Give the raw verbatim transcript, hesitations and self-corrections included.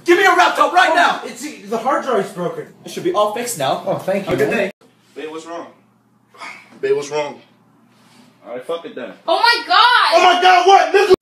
Give me a laptop right oh, now! It's the hard drive's broken. It should be all fixed now. Oh, thank you. Have a good day. Babe, what's wrong? Babe, what's wrong? Alright, fuck it then. Oh my god! Oh my god, what? Nigga!